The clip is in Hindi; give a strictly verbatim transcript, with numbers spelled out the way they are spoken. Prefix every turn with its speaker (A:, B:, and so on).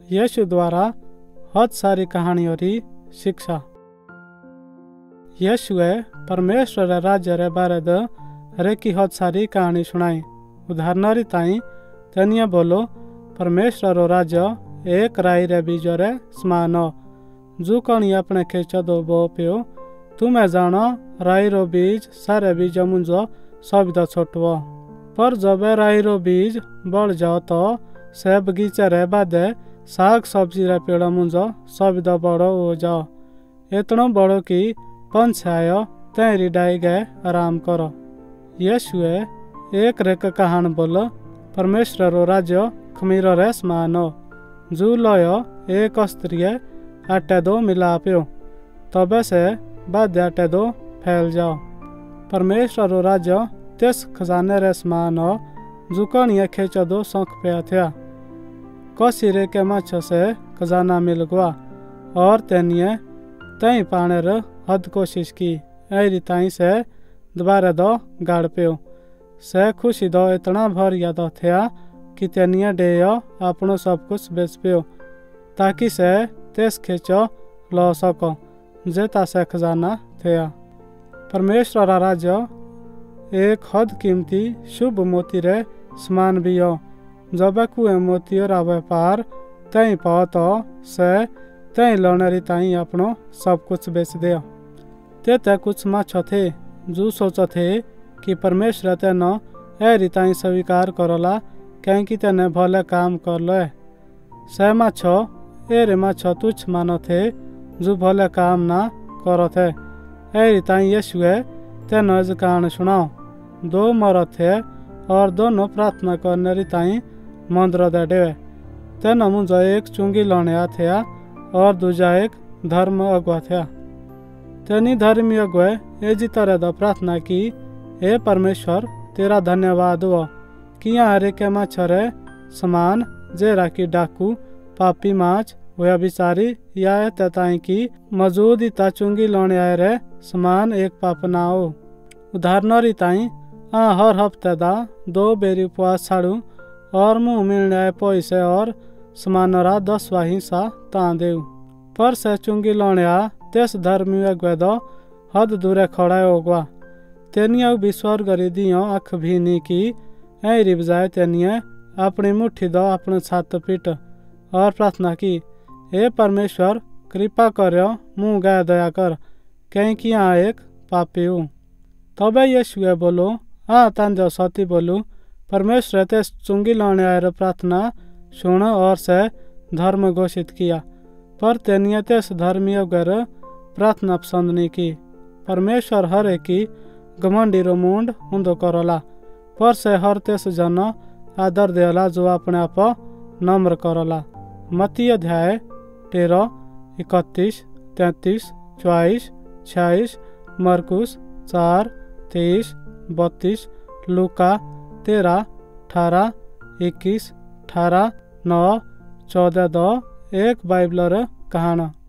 A: यीशु द्वारा बहुत सारी कहानियों री शिक्षा। यीशुए परमेश्वर रे राज्य रे बारे द रेकी बहुत सारी कहानी सुनाई। उदाहरण री ताई तनिया बोलो परमेश्वर रो राज्य एक राई रे बीज रे समान हो, जो कणी अपने खेच दो बो पियो। तुम्हें जानो राई रो बीज सारे बीज मुंजो सब छोटो, पर जब राई रो बीज बढ़ जाओ तो से बगीचे रे बादे साग सब्जी रे पेड़ मुंजो सब बड़ो हो जाओ, इतनो बड़ो कि पंछ आयो तेरी डाई गए आराम करो। यीशुए एक रेक कहान बोलो परमेश्वर रो राज्य खमीरो रे समान हो, जो लयो एक स्त्री आटे दो मिला पियो, तबे से बाद आटे दो फैल जाओ। परमेश्वर रो राज्य तेस खजाने रे समान हो, जुकणिया खेच दो सौंख पे थया। कसी रे के माछो से खजाना मिल गवा और तेनिए तई पाने रे हद कोशिश की, ऐरी ताई से दोबारा दो गाड़ पियो। से खुशी दो इतना भर याद थया कि तेनिए डेयो अपनो सब कुछ बेच पियो, ताकि से तेस खेचो लो सको जेता से खजाना थया। परमेश्वर रा राज्य एक हद कीमती शुभ मोती रे समान भी हो, जब कुए मोतियों रा व्यापार तई पाओ तो से तई लौनेरी ताई अपनो सब कुछ बेच दियो। ते ते कुछ माछो थे जो सोचो थे कि परमेश्वर तेनो ऐरी ताई स्वीकार करोला कहीं तेने भले काम कर लो। से माछो एरे माछो तुच्छ मानो थे जो भले काम ना करो थे। ऐरी ताई यीशुए तेनो इस कहानी सुनाओ। दो मरो थे और दोनों प्रार्थना करने री ताई मंदिर दे डेवे। तेनो मुंजो एक चुंगी लाने थया और दूजा एक धर्म अगुआ थया। तेनी धर्मी अगुए एजी तरह दा प्रार्थना की, हे परमेश्वर तेरा धन्यवाद हो कि यहाँ हरे के मच्छरे समान जेरा की डाकू पापी माच हुआ बिचारी या तताई की मौजूद इता चुंगी लाने आए रे समान एक पाप ना हो। उदाहरण री ताई आ हर हफ्ते दा दो बेरी उपवास छाड़ू और मुँह मिलने आए पैसे और समान रा दसवा हिस्सा ता देऊ। पर से चुंगी लाने आ तेस धर्मी अगुए दो हद दूरे खड़ा होगा। तेनिया भी स्वर्ग री दियो अख भी नी की, ऐरी बजाय तेनिया अपनी मुट्ठी दो अपने छात पीट और प्रार्थना की, हे परमेश्वर कृपा करो मुँह गाय दया कर कहीं कि यहाँ एक पापी हूँ। तबे यीशुए बोलो हाँ तांजो सती बोलू परमेश्वर ते चुंगी लाने आए प्रार्थना सुन और से धर्म घोषित किया। पर तेनिया तेस धर्मी वगैरह प्रार्थना पसंद नहीं की। परमेश्वर हर एक की घमंडी रो मुंड हुंदो करोला, पर से हर तेस जन आदर देला जो अपने आप नम्र करोला। मत्ती अध्याय तेरह इकतीस तैतीस चौबीस छियालीस मरकुस चार तेईस बत्तीस लूका तेरह अठारह इक्कीस अठारह नौ चौदह दो एक बाइबल कहाना।